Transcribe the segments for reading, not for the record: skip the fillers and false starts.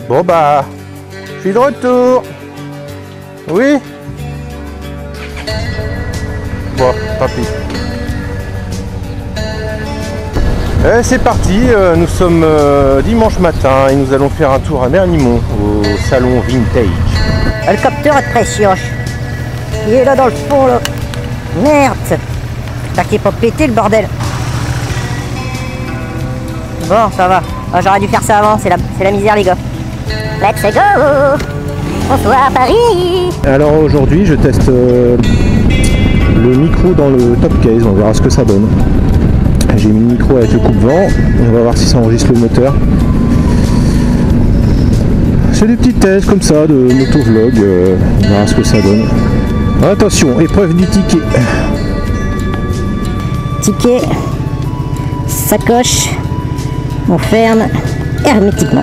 Bon bah, je suis de retour. Oui. Bon, tant pis. C'est parti, nous sommes dimanche matin et nous allons faire un tour à Merlimont, au salon Vintage. Le capteur est précieux. Il est là dans le fond là. Merde. T'as qu'il est pas pété le bordel. Bon, ça va. Oh, j'aurais dû faire ça avant, c'est la misère les gars. Let's go. Bonsoir Paris. Alors aujourd'hui je teste le micro dans le top case, on verra ce que ça donne. J'ai mis le micro avec le coupe-vent, on va voir si ça enregistre le moteur. C'est des petits tests comme ça de motovlog, on verra ce que ça donne. Attention, épreuve du ticket. Ticket, sacoche, on ferme hermétiquement.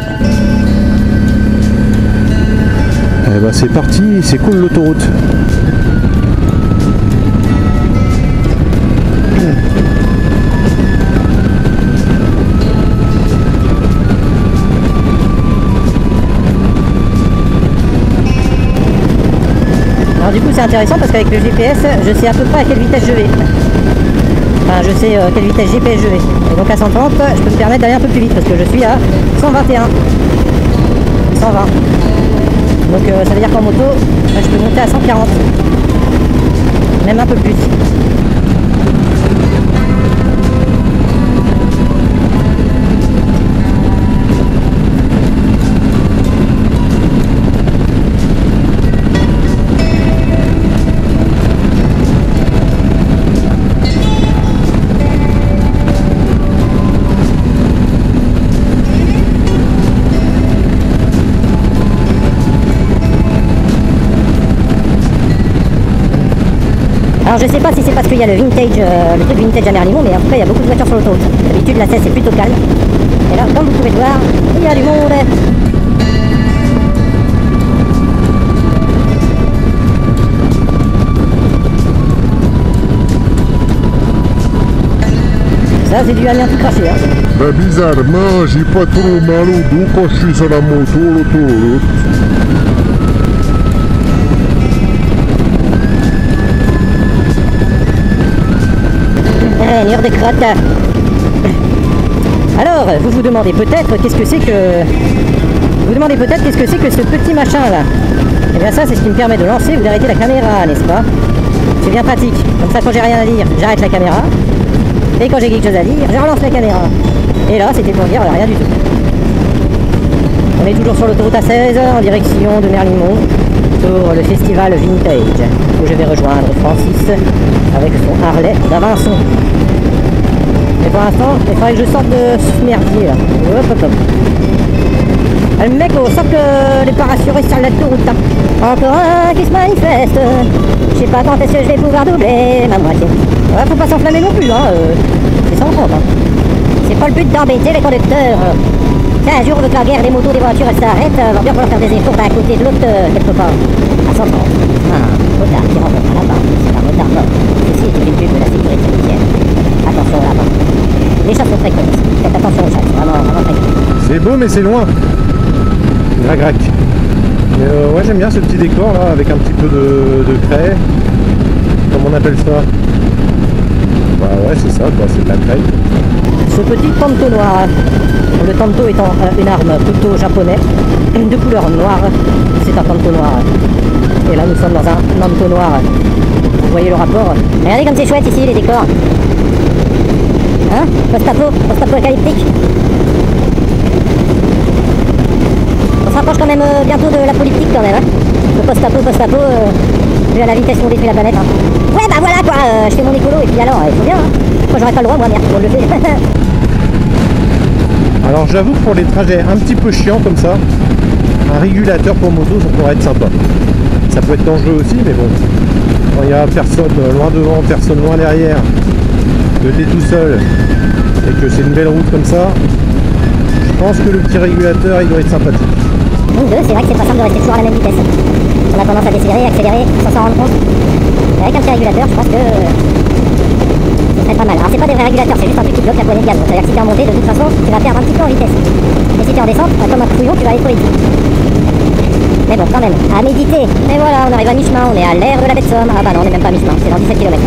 Eh ben c'est parti, c'est cool l'autoroute. Alors du coup c'est intéressant parce qu'avec le GPS je sais à peu près à quelle vitesse je vais. Enfin je sais quelle vitesse GPS je vais. Et donc à 130 je peux me permettre d'aller un peu plus vite parce que je suis à 121. 120. Donc ça veut dire qu'en moto je peux monter à 140. Même un peu plus. Alors je sais pas si c'est parce qu'il y a le vintage, le truc vintage à Merlimont, mais en tout cas il y a beaucoup de voitures sur l'autoroute. D'habitude la 16 c'est plutôt calme. Et là, comme vous pouvez le voir, il y a du monde. Ça c'est du amiant tout craché. Hein. Ben bizarrement, j'ai pas trop mal au dos quand je suis sur la moto, l'autoroute. Rainure des crottes. Alors, vous vous demandez peut-être qu'est-ce que c'est que... Vous demandez peut-être qu'est-ce que c'est que ce petit machin là. Et bien ça c'est ce qui me permet de lancer ou d'arrêter la caméra, n'est-ce pas? C'est bien pratique. Comme ça quand j'ai rien à dire, j'arrête la caméra. Et quand j'ai quelque chose à dire, je relance la caméra. Et là c'était pour dire rien du tout. On est toujours sur l'autoroute A16 en direction de Merlimont pour le festival Vintage où je vais rejoindre Francis avec son Harley d'Avançon. Et pour l'instant, il faudrait que je sorte de ce merdier là. Hop hop hop. Le mec, on sent que les parassurés sur l'autoroute. Encore un qui se manifeste. Je sais pas quand est-ce que je vais pouvoir doubler ma moitié. Ouais, faut pas s'enflammer non plus, hein. C'est sans compte. Hein. C'est pas le but d'embêter les conducteurs. Si un jour on veut que la guerre des motos des voitures s'arrête, il va bien falloir faire des efforts d'un côté de l'autre quelque part. À 130. Un motard qui rentre là-bas. C'est un motard mort. Ceci est une pub de la sécurité routière. Attention là-bas. Les chats sont très connus. Faites attention aux chats, vraiment, vraiment très connus. C'est beau mais c'est loin. Grac grac. Ouais j'aime bien ce petit décor là avec un petit peu de craie. Comment on appelle ça? Bah ouais c'est ça quoi, c'est de la craie. Ce petit tanto noir, le tanto étant une arme plutôt japonais, de couleur noire, c'est un tanto noir. Et là nous sommes dans un tanto noir. Vous voyez le rapport? Regardez comme c'est chouette ici les décors. Hein? Post-apocalyptique. On se rapproche quand même bientôt de la politique quand même. Hein? Le post-apo, vu à la vitesse où on détruit la planète. Hein. Ouais bah voilà quoi, je fais mon écolo et puis alors, il faut bien. Hein. Moi j'aurais pas le droit moi, merde, on le fait. Alors j'avoue que pour les trajets un petit peu chiants comme ça, un régulateur pour moto ça pourrait être sympa. Ça peut être dangereux aussi mais bon, quand il n'y a personne loin devant, personne loin derrière, que tu es tout seul et que c'est une belle route comme ça, je pense que le petit régulateur il doit être sympathique. C'est vrai que c'est pas simple de rester toujours à la même vitesse. On a tendance à décélérer, accélérer sans s'en rendre compte. Et avec un petit régulateur, je pense que ce serait pas mal. Alors c'est pas des vrais régulateurs, c'est juste un truc qui bloque la la poignée de gaz. Donc c'est-à-dire que si tu es en montée, de toute façon, tu vas perdre un petit peu en vitesse. Et si tu es en descente, comme un couillon, tu vas aller trop vite. Mais bon, quand même, à méditer. Et voilà, on arrive à mi-chemin, on est à l'air de la baie de Somme. Ah bah non, on n'est même pas à mi-chemin, c'est dans 17 km.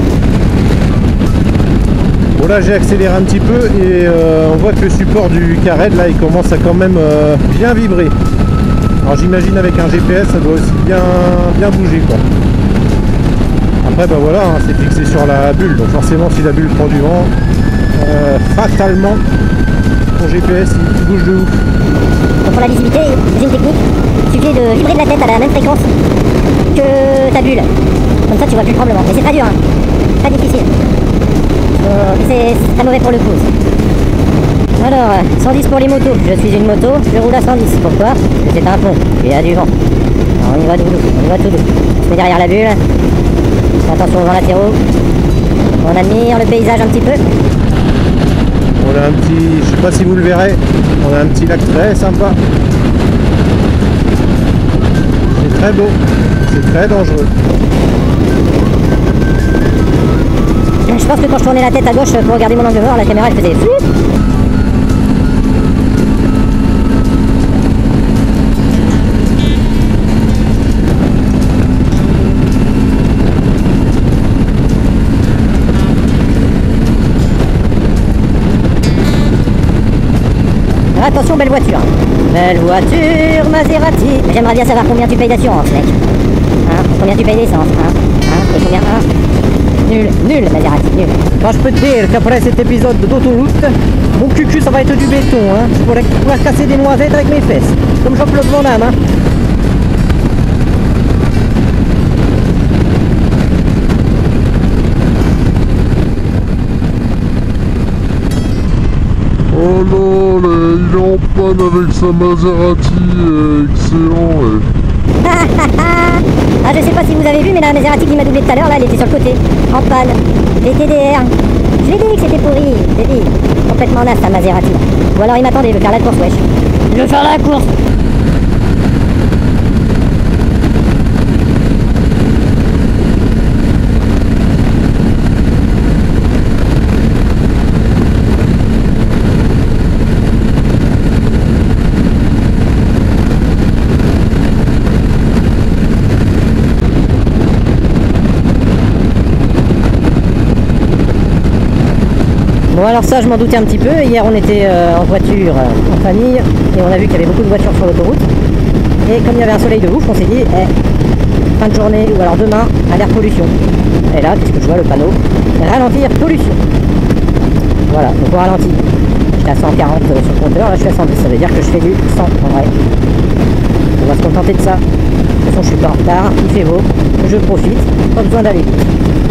Bon là j'ai accéléré un petit peu et on voit que le support du carré là il commence à quand même bien vibrer. Alors j'imagine avec un GPS ça doit aussi bien bouger quoi. Après bah voilà, hein, c'est fixé sur la bulle, donc forcément si la bulle prend du vent, fatalement ton GPS il bouge de ouf. Donc pour la visibilité, j'ai une technique, il suffit de vibrer de la tête à la même fréquence que ta bulle. Comme ça tu vois plus le tremblement. Mais c'est très dur, hein. Très difficile. C'est très mauvais pour le pouce. Alors, 110 pour les motos. Je suis une moto, je roule à 110. Pourquoi? Parce que c'est un pont, il y a du vent. Alors, on y va tout doux, on y va tout doux. On se met derrière la bulle. Attention aux vents latéraux. On admire le paysage un petit peu. On a un petit, je sais pas si vous le verrez, on a un petit lac très sympa. C'est très beau, c'est très dangereux. Je pense que quand je tournais la tête à gauche pour regarder mon angle mort, la caméra elle faisait flip. Attention, belle voiture. Belle voiture, Maserati. J'aimerais bien savoir combien tu payes d'assurance, mec. Hein? Combien tu payes d'essence, hein? Et combien, hein? Nul, Maserati, nul. Moi je peux te dire qu'après cet épisode d'autoroute, mon cucu ça va être du béton, hein. Je pourrais pouvoir casser des noisettes avec mes fesses, comme Jean-Claude Van Damme, hein. Oh là là, il est en panne avec sa Maserati, excellent. Ah, je sais pas si vous avez vu, mais la Maserati qui m'a doublé tout à l'heure, là, elle était sur le côté, en panne. Les TDR. Je l'ai dit que c'était pourri, j'ai dit. Complètement naze, ta Maserati. Ou alors il m'attendait, il veut faire la course, wesh. Je veux faire la course. Bon alors ça je m'en doutais un petit peu, hier on était en voiture en famille et on a vu qu'il y avait beaucoup de voitures sur l'autoroute et comme il y avait un soleil de ouf on s'est dit fin de journée ou alors demain alerte pollution. Et là qu'est-ce que je vois, le panneau ralentir pollution. Voilà, donc on ralentit. J'étais à 140 sur le compteur, là je suis à 110, ça veut dire que je fais du 100 en vrai. On va se contenter de ça. De toute façon je suis pas en retard, il fait beau, je profite, pas besoin d'aller vite.